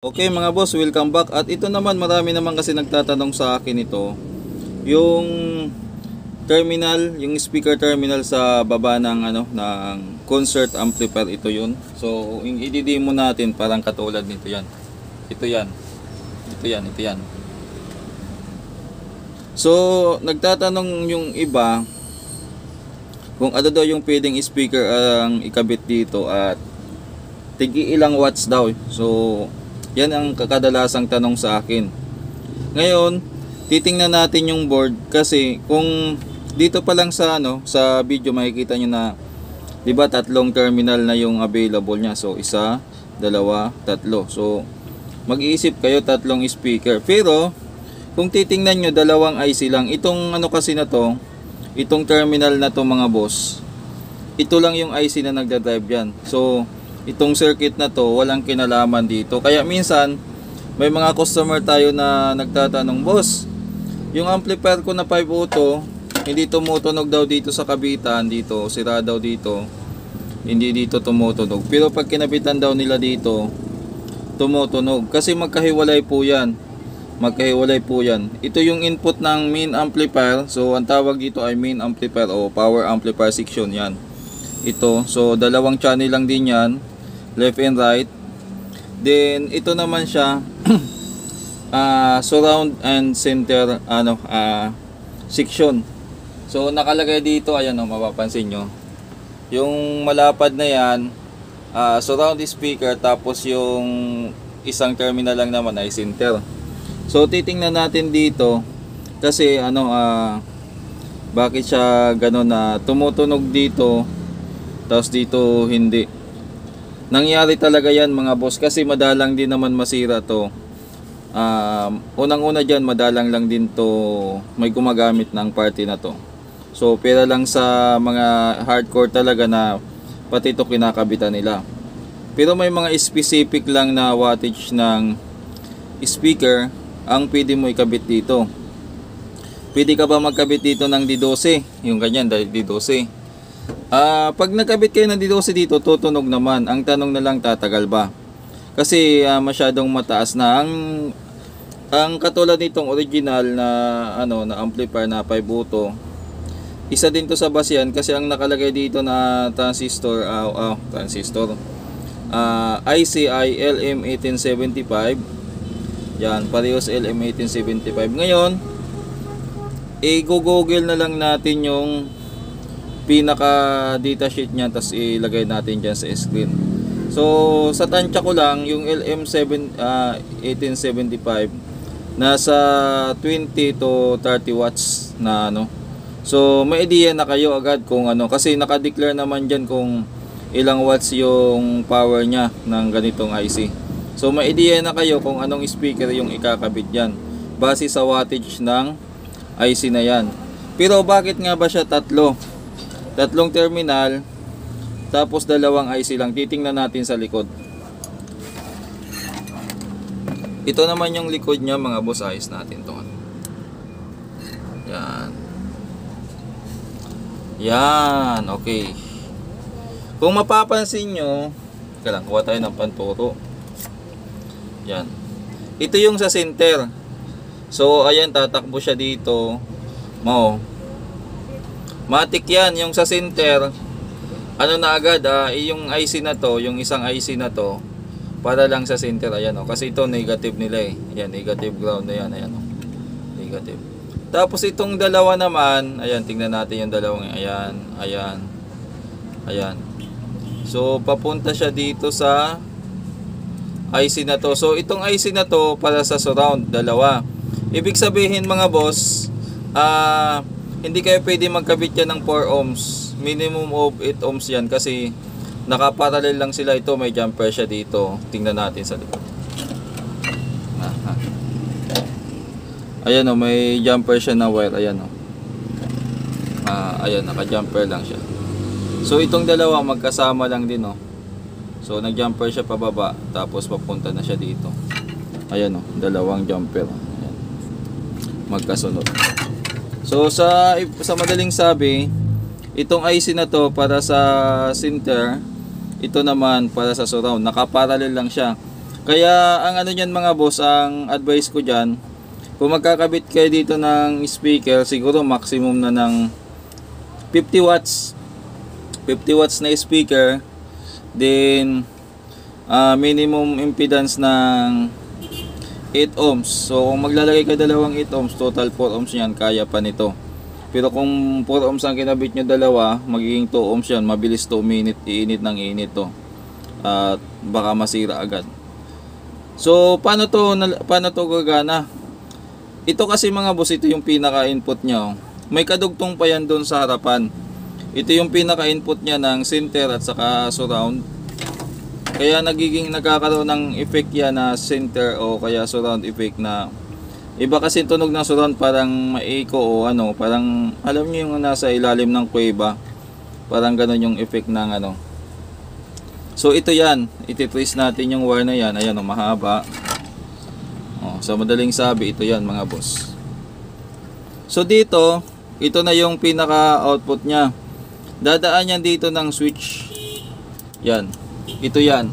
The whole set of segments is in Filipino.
Okay mga boss, welcome back. At ito naman, marami naman kasi nagtatanong sa akin ito, yung terminal, yung speaker terminal sa baba ng ng concert amplifier, ito yun. So yung i-demo natin parang katulad nito yan. Ito yan. Ito yan, ito yan. So nagtatanong yung iba kung ano daw yung pwedeng speaker ang ikabit dito at tigi ilang watts daw. So yan ang kadalasang tanong sa akin. Ngayon, titingnan natin yung board kasi kung dito pa lang sa sa video makikita nyo na 'di ba tatlong terminal na yung available niya. So isa, dalawa, tatlo. So mag-iisip kayo tatlong speaker. Pero kung titingnan nyo dalawang IC lang. Itong kasi na to, itong terminal na to mga boss. Ito lang yung IC na nagda-drive yan. So itong circuit na to walang kinalaman dito. Kaya minsan may mga customer tayo na nagtatanong, boss, yung amplifier ko na 5 auto hindi tumutunog daw dito sa kabitan, dito sira daw dito, hindi dito tumutunog. Pero pag kinabitan daw nila dito tumutunog kasi magkahiwalay po yan. Magkahiwalay po yan. Ito yung input ng main amplifier. So ang tawag dito ay main amplifier o power amplifier section yan. Ito, so dalawang channel lang din yan, left and right. Then ito naman siya surround and center section. So nakalagay dito, ayan mapapansin nyo, yung malapad na yan surround speaker, tapos yung isang terminal lang naman ay center. So titingnan natin dito kasi bakit siya gano'n na tumutunog dito tapos dito hindi. Nangyari talaga yan mga boss kasi madalang din naman masira to. Unang-una dyan, madalang lang din to may gumagamit ng party na to. So pera lang sa mga hardcore talaga na pati ito kinakabitan nila. Pero may mga specific lang na wattage ng speaker ang pwede mo ikabit dito. Pwede ka ba magkabit dito ng D12? Yung ganyan, dahil D12. Pag nagkabit kayo ng D12 dito, tutunog naman. Ang tanong na lang, tatagal ba? Kasi masyadong mataas na. Ang katulad nitong original na na amplifier na 5 auto, isa din to sa basihan kasi ang nakalagay dito na transistor ICI LM1875. Yan, parehas LM1875. Ngayon, i-google na lang natin yung pinaka data sheet niya, tapos ilagay natin dyan sa screen. So sa tansya ko lang, yung LM1875 nasa 20 to 30 watts na So may idea na kayo agad kung kasi naka-declare naman dyan kung ilang watts yung power niya ng ganitong IC. So may idea na kayo kung anong speaker yung ikakabit dyan base sa wattage ng IC na yan. Pero bakit nga ba siya tatlong terminal tapos dalawang IC lang? Titingnan natin sa likod. Ito naman yung likod niya mga boss, ayos natin to. Yan, okay. Kung mapapansin nyo, kuha tayo ng panturo. Yan, ito yung sa center. So ayan, tatakbo siya dito. Matik yan, yung sa center na agad yung IC na to, yung isang IC na to para lang sa center. Ayan kasi ito negative nila Ayan, negative ground na yan. Ayan negative. Tapos itong dalawa naman, ayan, tingnan natin yung dalawang. Ayan. So papunta siya dito sa IC na to. So itong IC na to para sa surround, dalawa. Ibig sabihin mga boss, hindi kayo pwede magkabit yan ng 4 ohms. Minimum of 8 ohms yan kasi nakaparallel lang sila. Ito may jumper siya dito. Tingnan natin sa likod. Ayan may jumper siya na wire. Ayan ayan, naka-jumper lang siya. So itong dalawa magkasama lang din So nag-jumper siya pababa tapos papunta na siya dito. Ayan dalawang jumper. Ayan. Magkasunod. So sa madaling sabi, itong IC na to para sa center, ito naman para sa surround. Nakaparallel lang siya. Kaya ang ano niyan mga boss, ang advice ko diyan, kung magkakabit kayo dito ng speaker, siguro maximum na ng 50 watts. 50 watts na speaker, then minimum impedance ng 8 ohms. So kung maglalagay ka dalawang 8 ohms, total 4 ohms yan, kaya pa nito. Pero kung 4 ohms ang kinabit nyo dalawa, magiging 2 ohms yan. Mabilis to uminit, iinit ng init to. At baka masira agad. So paano to gagana? Ito kasi mga boss, ito yung pinaka input nya. May kadugtong pa yan doon sa harapan. Ito yung pinaka input nya ng center at saka surround. Kaya nagkakaroon ng effect yan na center o kaya surround effect, na iba kasi tunog ng surround parang ma-echo o ano, parang alam niyo yung nasa ilalim ng kuweba. Parang ganoon yung effect ng ano. So ito yan, iti-trace natin yung wire na yan. Ayan o, mahaba. O, sa madaling sabi, ito yan mga boss. So dito, ito na yung pinaka output nya. Dadaan yan dito ng switch. Yan. Ito yan.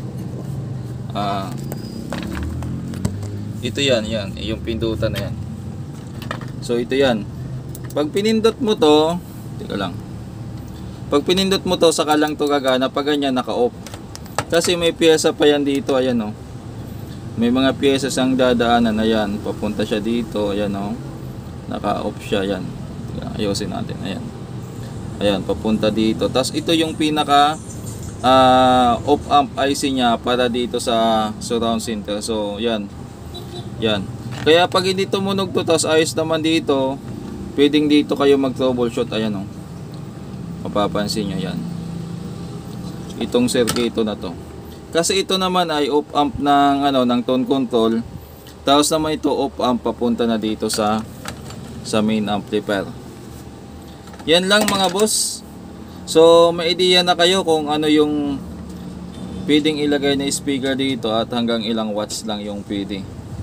Ito yan, yan. Yung pindutan na yan. So ito yan. Pag pinindot mo to, teka lang. Pag pinindot mo to, saka lang to gagana. Pag ganyan, naka-off. Kasi may pyesa pa yan dito. Ayan o. May mga pyesa sang dadaanan. Ayan. Papunta siya dito. Ayan o. Naka-off siya. Ayan. Ayusin natin. Ayan. Ayan. Papunta dito. Tapos ito yung pinaka op amp IC nya para dito sa surround center. So yan. Yan. Kaya pag hindi tumunog to, tapos ayos naman dito, pwedeng dito kayo mag troubleshoot. Ayan o. Mapapansin nyo yan. Itong circuito na to. Kasi ito naman ay op amp ng ano, ng tone control. Tapos naman ito op amp papunta na dito sa main amplifier. Yan lang mga boss. So may idea na kayo kung ano yung pwedeng ilagay na speaker dito at hanggang ilang watts lang yung pwede.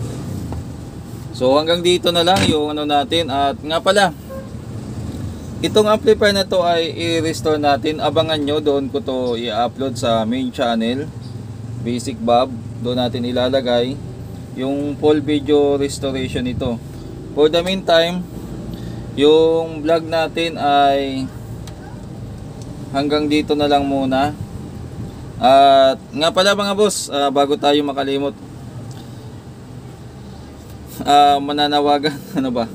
So hanggang dito na lang yung ano natin. At nga pala, itong amplifier na to ay i-restore natin. Abangan nyo, doon ko to i-upload sa main channel, Basic Bob. Doon natin ilalagay yung full video restoration nito. For the meantime, yung vlog natin ay hanggang dito na lang muna. At nga pala mga boss, bago tayo makalimot, mananawagan ano ba,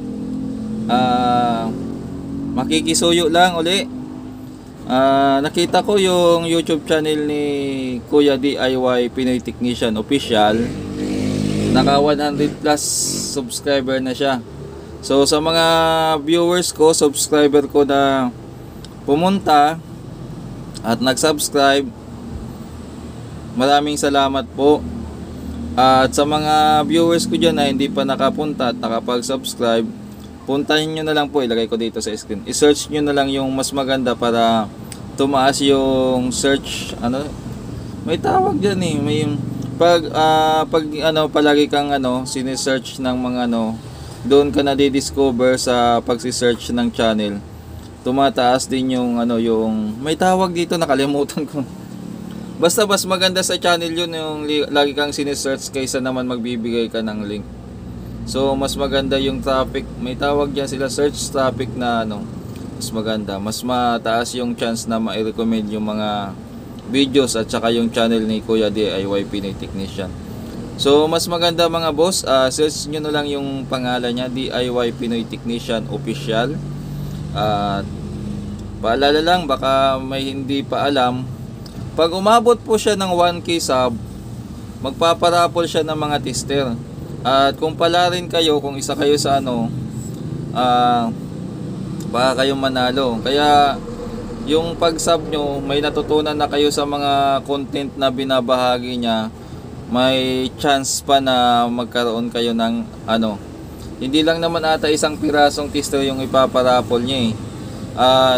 makikisuyo lang uli. Nakita ko yung YouTube channel ni Kuya DIY Pinoy Technician Official. Naka 100 plus subscriber na siya. So sa mga viewers ko, subscriber ko na pumunta at nag-subscribe, maraming salamat po. At sa mga viewers ko dyan na hindi pa nakapunta at nakapag-subscribe, puntahin nyo na lang po, ilagay ko dito sa screen. I-search nyo na lang yung mas maganda para tumaas yung search, ano, may tawag dyan eh, may pag ano, palagi kang ano, sinesearch ng mga ano, doon ka na di-discover sa pagsi-search ng channel. Tumataas din yung ano, yung may tawag dito, nakalimutan ko. Basta mas maganda sa channel yun yung lagi kang sinesearch kaysa naman magbibigay ka ng link. So mas maganda yung traffic, may tawag diyan sila, search traffic na ano, mas maganda, mas mataas yung chance na ma-recommend yung mga videos at saka yung channel ni Kuya DIY Pinoy Technician. So mas maganda mga boss, search nyo na lang yung pangalan niya, DIY Pinoy Technician Official. At paalala lang, baka may hindi pa alam, pag umabot po siya ng 1K sub, magpaparapol siya ng mga tester. At kung pala rin kayo, kung isa kayo sa ano, baka kayong manalo. Kaya yung pag-sub nyo, may natutunan na kayo sa mga content na binabahagi niya, may chance pa na magkaroon kayo ng ano, hindi lang naman ata isang pirasong tester yung ipaparapol niya eh. At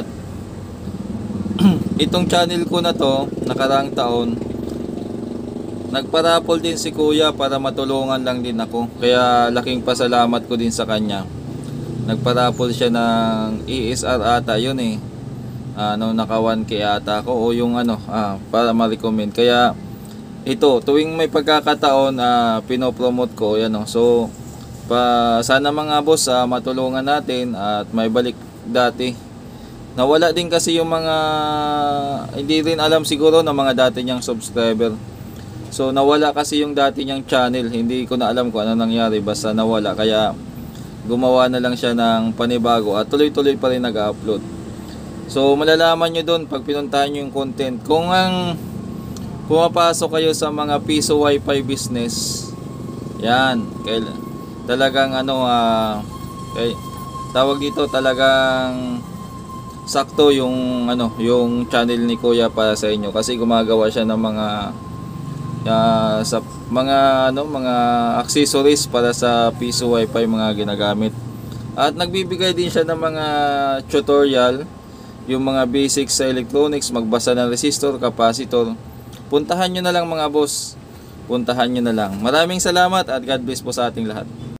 itong channel ko na to, nakaraang taon, nagparapol din si Kuya para matulungan lang din ako. Kaya laking pasalamat ko din sa kanya. Nagparapol siya ng ESR ata yun eh. Nung naka 1K ata ako o yung ano, para ma-recommend. Kaya ito, tuwing may pagkakataon, pinopromote ko, yan o. So, sana mga boss, matulungan natin at may balik dati. Nawala din kasi yung mga, hindi rin alam siguro ng mga dati niyang subscriber. So, nawala kasi yung dati niyang channel. Hindi ko na alam kung ano nangyari, basta nawala. Kaya, gumawa na lang siya ng panibago at tuloy-tuloy pa rin nag-upload. So malalaman nyo doon pag pinuntahan nyo yung content. Kung ang pumapasok kayo sa mga piso wifi business, yan, talagang tawag dito, talagang sakto yung yung channel ni Kuya para sa inyo, kasi gumagawa siya ng mga sa mga accessories para sa piso wifi mga ginagamit. At nagbibigay din siya ng mga tutorial, yung mga basics sa electronics, magbasa ng resistor, capacitor. Puntahan nyo na lang mga boss. Puntahan nyo na lang. Maraming salamat at God bless po sa ating lahat.